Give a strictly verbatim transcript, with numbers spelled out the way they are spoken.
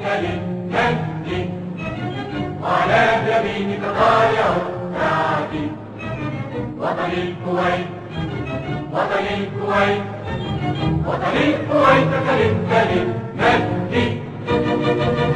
للمجد وعلى يمينك طالع السعد. وطن الكويت وطن الكويت وطن الكويت كلمت للمجد.